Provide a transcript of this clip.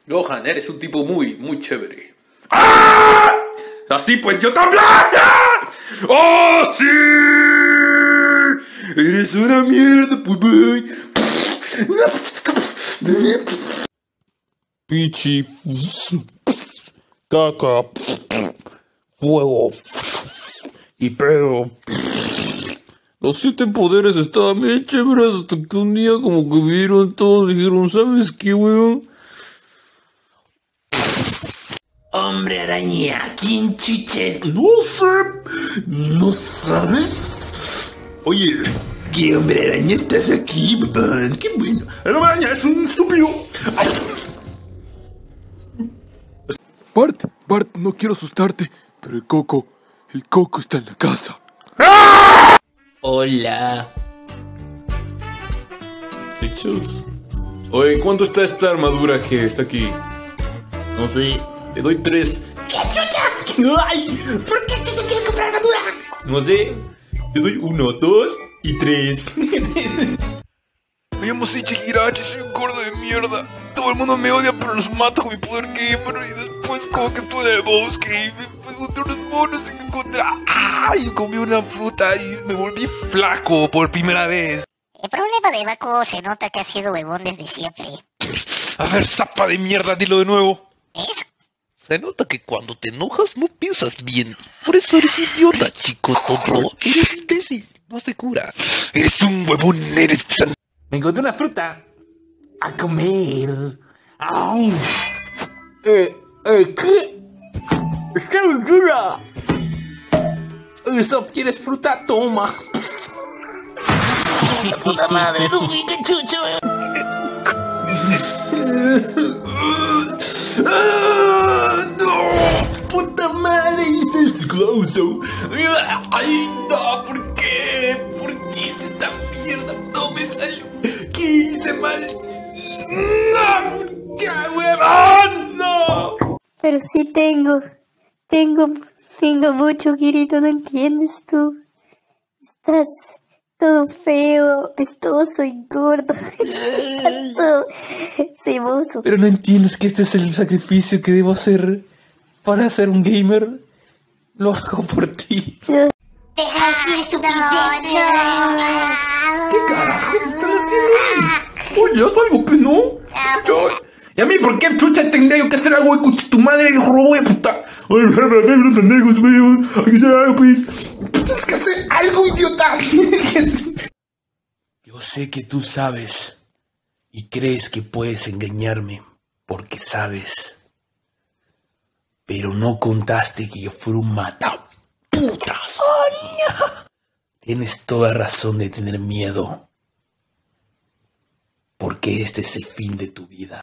Gohan, eres un tipo muy chévere. ¡Ah! Así pues yo también. ¡Ah! ¡Oh, sí! Eres una mierda, pues voy. Pichi, caca, fuego y pedo. Los 7 poderes estaban bien chéveres hasta que un día como que vieron todos y dijeron, ¿sabes qué, weón? Hombre araña, ¿quién chuches? No sé, ¿no sabes? Oye, ¿qué hombre araña estás aquí, papá? Qué bueno. El hombre araña es un estúpido. Ay. Bart, no quiero asustarte, pero el Coco está en la casa. Hola. Hechos. Oye, ¿cuánto está esta armadura que está aquí? No sé. Te doy 3. ¿Qué chucha? ¡Ay! ¿Por qué se quiere comprar armadura? No sé. Te doy 1, 2 y 3. Me llamo Seichi Hirachi, soy un gordo de mierda. Todo el mundo me odia, pero los mato con mi poder gamer. Y después como que estuve en el bosque y me encontré unos monos y me encontré... ¡Ay! Comí una fruta y me volví flaco por primera vez. El problema de Baco se nota que ha sido huevón desde siempre. A ver, zapa de mierda, dilo de nuevo. ¿Es? Se nota que cuando te enojas no piensas bien. Por eso eres idiota, chico tonto. Eres imbécil, no se cura. Eres un huevón, eres... Me encontré una fruta. A comer. ¡Au! ¿Qué? ¡Está bien dura! ¿Eso quieres fruta? Toma. ¡Puta madre! ¡Duffy, qué chucho! ¡No! ¡Puta madre! ¡Hice el cicloso! ¡Ay, no! ¿Por qué? ¿Por qué hice esta mierda? ¡No me salió! ¿Qué hice mal? ¡No! ¡Qué huevón! ¡No! Pero sí tengo mucho, Kirito, no entiendes tú. Estás todo feo, apestoso y gordo. Estás todo ceboso. Pero no entiendes que este es el sacrificio que debo hacer para ser un gamer. Lo hago por ti. Deja de decir estupidez. ¿Qué carajos están haciendo ahí? Oye, haz algo, pues, ¿no? ¿Y a mí por qué chucha tendría yo que hacer algo, escucha tu madre, robo de puta? Oye, pendejos, weón, hay que hacer algo, pues. Tienes que hacer algo, idiota. Yo sé que tú sabes y crees que puedes engañarme porque sabes, pero no contaste que yo fuera un mataputas. ¡Oh, no! Tienes toda razón de tener miedo, porque este es el fin de tu vida.